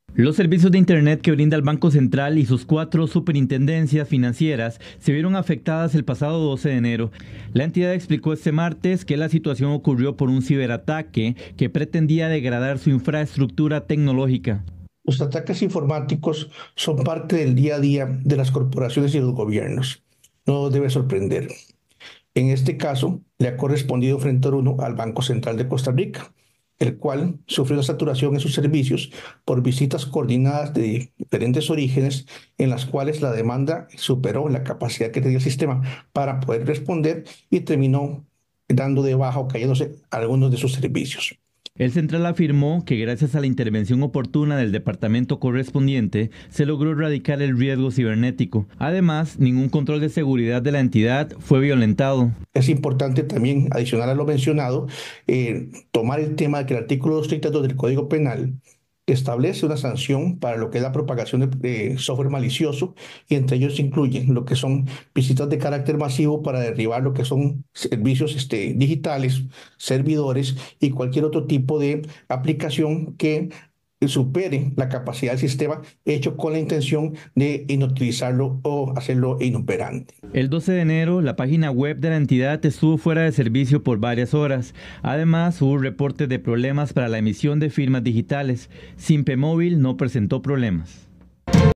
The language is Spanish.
Los servicios de Internet que brinda el Banco Central y sus 4 superintendencias financieras se vieron afectadas el pasado 12 de enero. La entidad explicó este martes que la situación ocurrió por un ciberataque que pretendía degradar su infraestructura tecnológica. Los ataques informáticos son parte del día a día de las corporaciones y los gobiernos. No debe sorprender. En este caso, le ha correspondido frente a uno al Banco Central de Costa Rica, el cual sufrió una saturación en sus servicios por visitas coordinadas de diferentes orígenes en las cuales la demanda superó la capacidad que tenía el sistema para poder responder y terminó dando de baja o cayéndose algunos de sus servicios. El central afirmó que gracias a la intervención oportuna del departamento correspondiente se logró erradicar el riesgo cibernético. Además, ningún control de seguridad de la entidad fue violentado. Es importante también, adicional a lo mencionado, tomar el tema de que el artículo 232 del Código Penal establece una sanción para lo que es la propagación de software malicioso y entre ellos incluyen lo que son visitas de carácter masivo para derribar lo que son servicios digitales, servidores y cualquier otro tipo de aplicación que supere la capacidad del sistema hecho con la intención de inutilizarlo o hacerlo inoperante. El 12 de enero, la página web de la entidad estuvo fuera de servicio por varias horas. Además, hubo reportes de problemas para la emisión de firmas digitales. Simpe Móvil no presentó problemas.